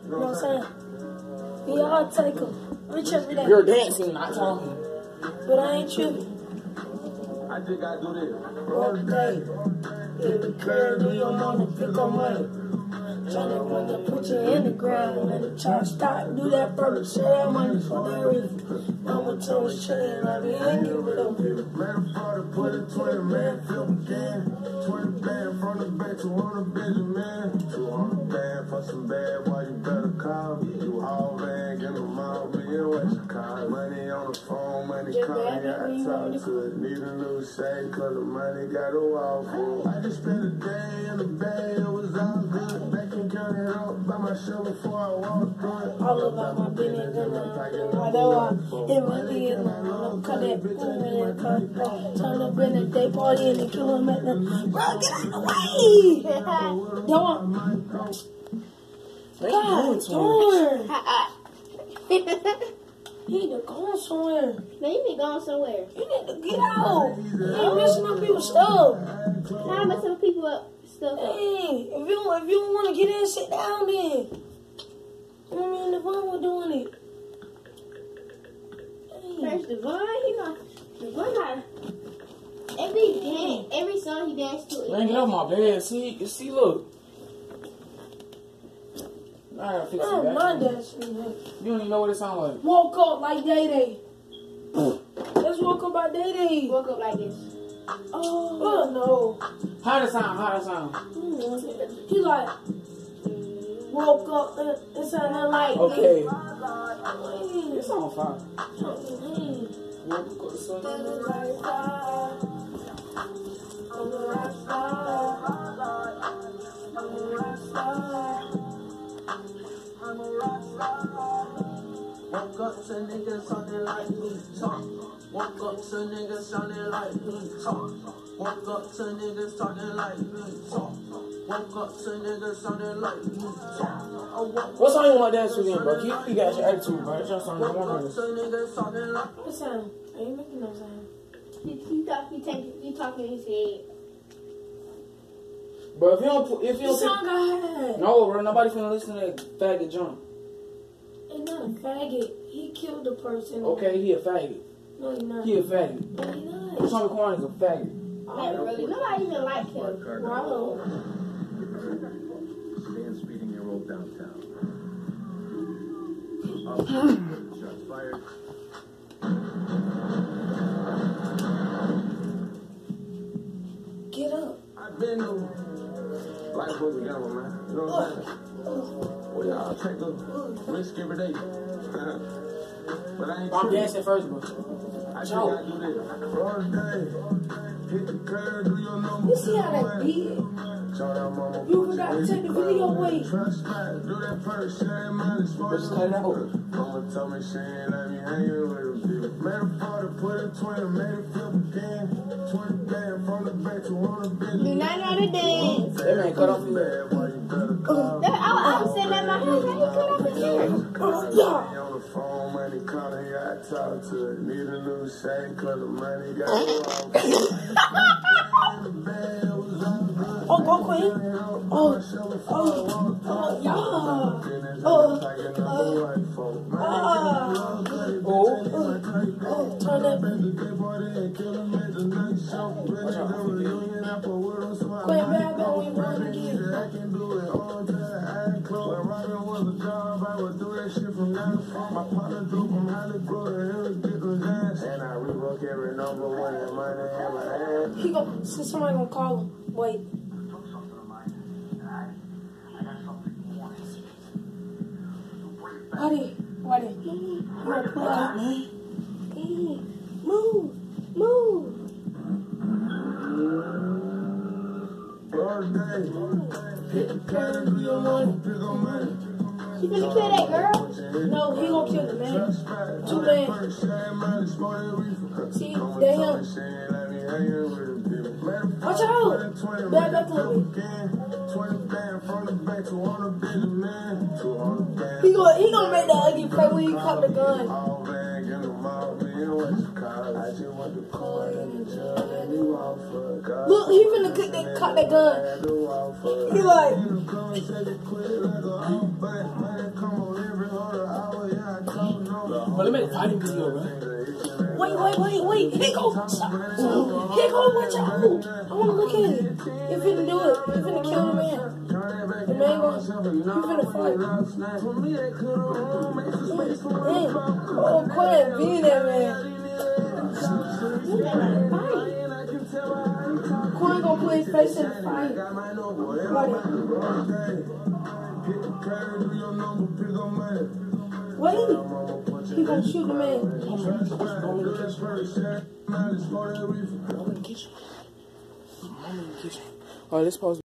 You know what I'm saying? We all take them. Rich every day. You're dancing, not talking. But I ain't tripping. I just gotta do this. All day. Hit the curb, do your mama, pick up money. Tryna want to put you in the ground. Let it try to stop, do that first. Share that money for that reason. Mama told me shit, I be hanging with them people. Man, father put it 20, man, flip again. 20 band from the back, 200 Benjamin. 200 band for some bad, boy, you better call me. You all man, get them all, be in what you call. Money on the phone, money calling, yeah, I talk to it. Need a new shade, cause the money got a wall full. I just spent a day in the bay, it was all good. Back and count it up by my show before I walked through it. All about my business, and I don't it really is my love. Cut that, turn up in the day party and they kill him at the. Bro, get out the way! Don't. God, darn. You need to go somewhere. No, you need to go somewhere. You need to get out. You ain't messing up people's stuff. How messing up people up stuff? Hey, if you don't want to get in, sit down then. You know what I mean? Devon was doing it. First Devon, Devon got every song he danced to. Man, get off my bed. See, look. I gotta fix it Oh, back. my dance. You don't even know what it sounds like. Woke up like Day Day. Let's woke up by Day Day. Woke up like this. Oh no. How to sound? He like woke up. It sounded like Okay. this. It's on fire. Woke up to niggas sounding like me talk. Woke up to niggas sounding like me talk. Woke up to niggas talking like me talk. Woke up to niggas sounding like me talk. What song you want to dance to again, bro? You got your attitude, bro. It's your song. Woke up to niggas talking like What sound? Are you making no sound? He talking in his head. But if you don't The song I had. no, bro, nobody finna listen to that faggot jump. Ain't not a faggot. He killed the person. Okay, he a faggot. No, he not. He a faggot. No, he not. Tommy Corn is a faggot. Like, really, nobody even like him. Rollo. stand speeding your roll downtown. Shots fired. Get up. I've been life was a gamble, man. You know what I'm saying? Well, y'all take the risk every day. But I ain't I'm tripping. dancing first, bro. I just gotta do this. First day, hit the curb, do your number. You see how that beat? You forgot to take the video away. Trust back, do that first, share money, Just cut it out. Mama told me she ain't let me hanging with them people. Made a father, put it 20, made it flip again. 20 band from the back to 100 billion. Do not know how to dance. That man cut off his head. I was sitting at my house. How you cut off his hair? On the phone, money calling, yeah, I talk to it. Need a new shade, cause the money got Oh, go Queen. Turn that. Queen, bad, but we run again. My partner drew from Hollywood, and it was getting gas. And I rework every number when the money in my hand. He go. Somebody gonna call him. Wait. Why did? Pull out, man. Move. First day, hit the curb, do your money, pick up money. She finna kill that girl? No, he gonna kill the man. 2 men. See, they him. Watch out! Back up a little bit. He gonna make that ugly play when he cut the gun. Look, he finna cut that gun. He like. Bro, let me make a fighting video, bro. Wait. Here go. Stop. Here go. Watch out. I want to look at it. You finna do it. You finna kill the man. The man gonna. You finna fight. Damn. Oh, Quinn, being there, man. Quinn gonna put his face in the fight. Wait. He gonna shoot the man. I'm in the kitchen. Alright, let's pause.